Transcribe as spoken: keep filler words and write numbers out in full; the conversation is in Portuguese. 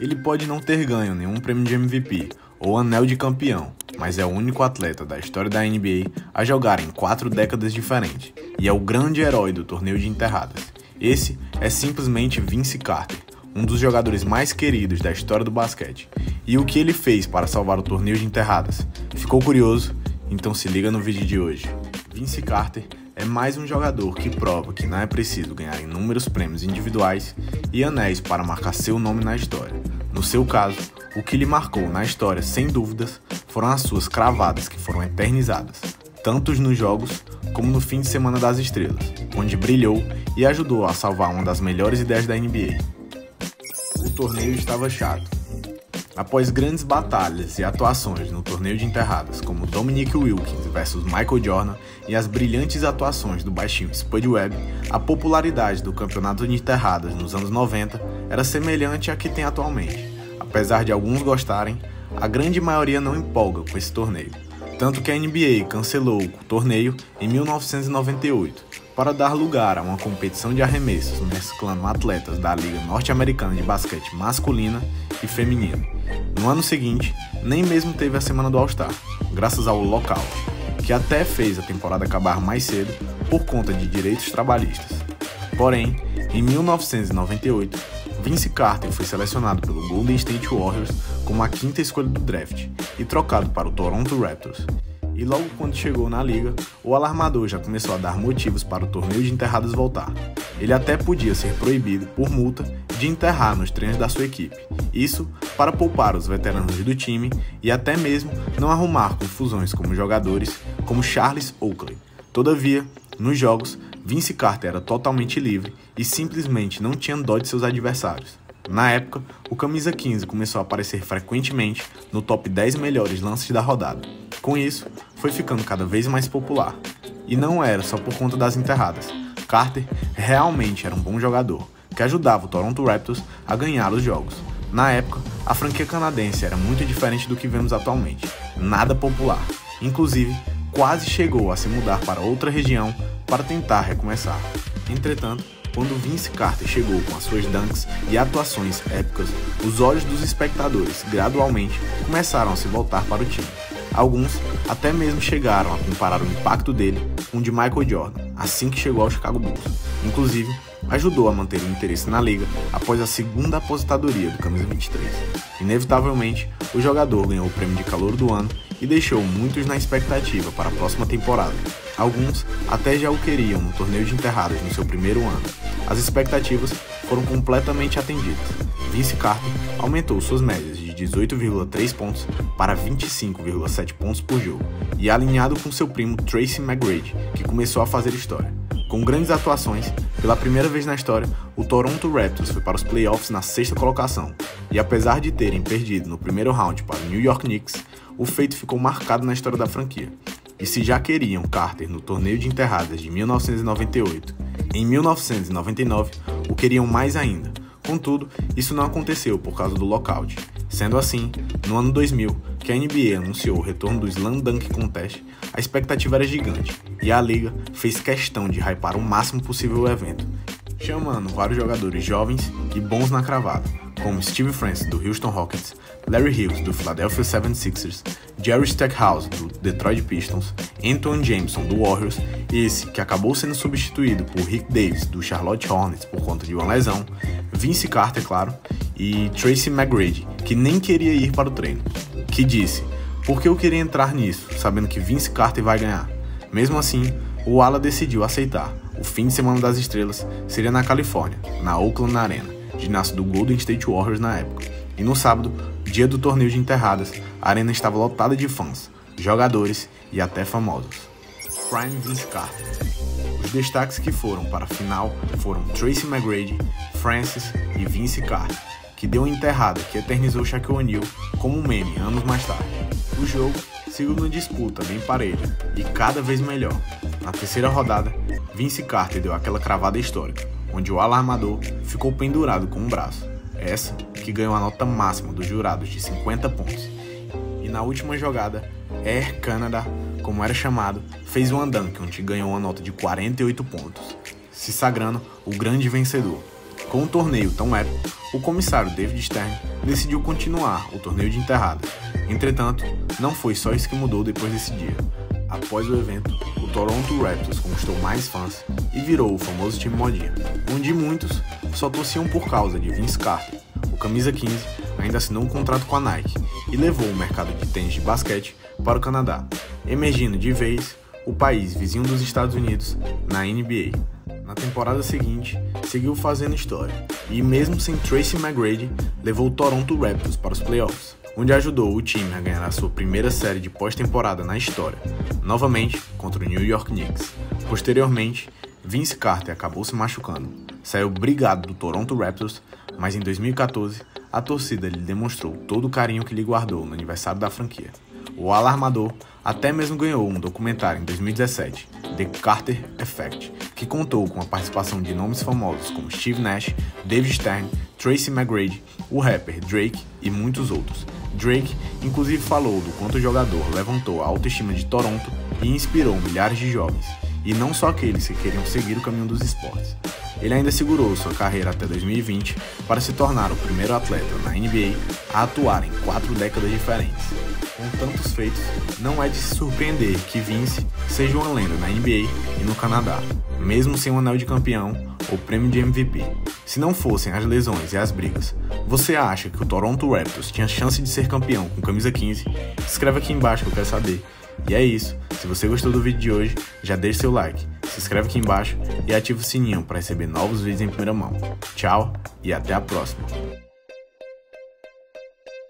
Ele pode não ter ganho nenhum prêmio de M V P ou anel de campeão, mas é o único atleta da história da N B A a jogar em quatro décadas diferentes, e é o grande herói do torneio de enterradas. Esse é simplesmente Vince Carter, um dos jogadores mais queridos da história do basquete. E o que ele fez para salvar o torneio de enterradas? Ficou curioso? Então se liga no vídeo de hoje. Vince Carter é mais um jogador que prova que não é preciso ganhar inúmeros prêmios individuais e anéis para marcar seu nome na história. No seu caso, o que lhe marcou na história, sem dúvidas, foram as suas cravadas que foram eternizadas, tanto nos jogos como no fim de semana das estrelas, onde brilhou e ajudou a salvar uma das melhores ideias da N B A. O torneio estava chato. Após grandes batalhas e atuações no torneio de enterradas, como Dominique Wilkins versus Michael Jordan e as brilhantes atuações do baixinho Spud Webb, a popularidade do campeonato de enterradas nos anos noventa era semelhante à que tem atualmente. Apesar de alguns gostarem, a grande maioria não empolga com esse torneio. Tanto que a N B A cancelou o torneio em mil novecentos e noventa e oito para dar lugar a uma competição de arremessos mesclando atletas da Liga Norte-Americana de Basquete masculina e feminina. No ano seguinte, nem mesmo teve a semana do All-Star, graças ao lockout, que até fez a temporada acabar mais cedo por conta de direitos trabalhistas. Porém, em mil novecentos e noventa e oito, Vince Carter foi selecionado pelo Golden State Warriors como a quinta escolha do draft e trocado para o Toronto Raptors. E logo quando chegou na liga, o alarmador já começou a dar motivos para o torneio de enterradas voltar. Ele até podia ser proibido, por multa, de enterrar nos treinos da sua equipe. Isso para poupar os veteranos do time e até mesmo não arrumar confusões com jogadores como Charles Oakley. Todavia, nos jogos, Vince Carter era totalmente livre e simplesmente não tinha dó de seus adversários. Na época, o camisa quinze começou a aparecer frequentemente no top dez melhores lances da rodada. Com isso, foi ficando cada vez mais popular. E não era só por conta das enterradas. Carter realmente era um bom jogador, que ajudava o Toronto Raptors a ganhar os jogos. Na época, a franquia canadense era muito diferente do que vemos atualmente. Nada popular. Inclusive, quase chegou a se mudar para outra região para tentar recomeçar. Entretanto, quando Vince Carter chegou com as suas dunks e atuações épicas, os olhos dos espectadores gradualmente começaram a se voltar para o time. Alguns até mesmo chegaram a comparar o impacto dele com o de Michael Jordan, assim que chegou ao Chicago Bulls. Inclusive, ajudou a manter o interesse na liga após a segunda aposentadoria do camisa vinte e três. Inevitavelmente, o jogador ganhou o prêmio de calor do ano e deixou muitos na expectativa para a próxima temporada. Alguns até já o queriam no torneio de enterradas no seu primeiro ano. As expectativas foram completamente atendidas. Vince Carter aumentou suas médias de dezoito vírgula três pontos para vinte e cinco vírgula sete pontos por jogo, e alinhado com seu primo Tracy McGrady, que começou a fazer história. Com grandes atuações, pela primeira vez na história, o Toronto Raptors foi para os playoffs na sexta colocação, e apesar de terem perdido no primeiro round para o New York Knicks, o feito ficou marcado na história da franquia. E se já queriam Carter no torneio de enterradas de mil novecentos e noventa e oito, em mil novecentos e noventa e nove o queriam mais ainda. Contudo, isso não aconteceu por causa do lockout. Sendo assim, no ano dois mil, que a N B A anunciou o retorno do Slam Dunk Contest, a expectativa era gigante, e a liga fez questão de hypar o máximo possível o evento, chamando vários jogadores jovens e bons na cravada, como Steve Francis do Houston Rockets, Larry Hughes do Philadelphia setenta e seis ers, Jerry Stackhouse do Detroit Pistons, Antawn Jamison do Warriors, esse que acabou sendo substituído por Rick Davis do Charlotte Hornets por conta de uma lesão, Vince Carter, claro, e Tracy McGrady, que nem queria ir para o treino, que disse: "Por que eu queria entrar nisso, sabendo que Vince Carter vai ganhar?" Mesmo assim, o ala decidiu aceitar. O fim de semana das estrelas seria na Califórnia, na Oakland Arena, ginásio do Golden State Warriors na época. E no sábado, dia do torneio de enterradas, a arena estava lotada de fãs, jogadores e até famosos. Prime Vince Carter. Os destaques que foram para a final foram Tracy McGrady, Francis e Vince Carter, que deu uma enterrada que eternizou Shaquille O'Neal como um meme anos mais tarde. O jogo seguiu numa disputa bem parelha e cada vez melhor. Na terceira rodada, Vince Carter deu aquela cravada histórica, onde o alarmador ficou pendurado com um braço. Essa que ganhou a nota máxima dos jurados de cinquenta pontos. E na última jogada, Air Canada, como era chamado, fez uma dunk onde ganhou uma nota de quarenta e oito pontos, se sagrando o grande vencedor. Com um torneio tão épico, o comissário David Stern decidiu continuar o torneio de enterradas. Entretanto, não foi só isso que mudou depois desse dia. Após o evento, o Toronto Raptors conquistou mais fãs e virou o famoso time modinha, onde muitos só torciam por causa de Vince Carter. O camisa quinze ainda assinou um contrato com a Nike e levou o mercado de tênis de basquete para o Canadá, emergindo de vez o país vizinho dos Estados Unidos na N B A. Na temporada seguinte, seguiu fazendo história e, mesmo sem Tracy McGrady, levou o Toronto Raptors para os playoffs, onde ajudou o time a ganhar a sua primeira série de pós-temporada na história, novamente contra o New York Knicks. Posteriormente, Vince Carter acabou se machucando, saiu brigado do Toronto Raptors, mas em dois mil e quatorze a torcida lhe demonstrou todo o carinho que lhe guardou no aniversário da franquia. O alarmador até mesmo ganhou um documentário em dois mil e dezessete, The Carter Effect, que contou com a participação de nomes famosos como Steve Nash, David Stern, Tracy McGrady, o rapper Drake e muitos outros. Drake inclusive falou do quanto o jogador levantou a autoestima de Toronto e inspirou milhares de jovens, e não só aqueles que queriam seguir o caminho dos esportes. Ele ainda segurou sua carreira até dois mil e vinte para se tornar o primeiro atleta na N B A a atuar em quatro décadas diferentes. Com tantos feitos, não é de se surpreender que Vince seja uma lenda na N B A e no Canadá, mesmo sem um anel de campeão ou prêmio de M V P. Se não fossem as lesões e as brigas, você acha que o Toronto Raptors tinha chance de ser campeão com camisa quinze? Escreve aqui embaixo que eu quero saber. E é isso, se você gostou do vídeo de hoje, já deixa seu like, se inscreve aqui embaixo e ativa o sininho para receber novos vídeos em primeira mão. Tchau e até a próxima!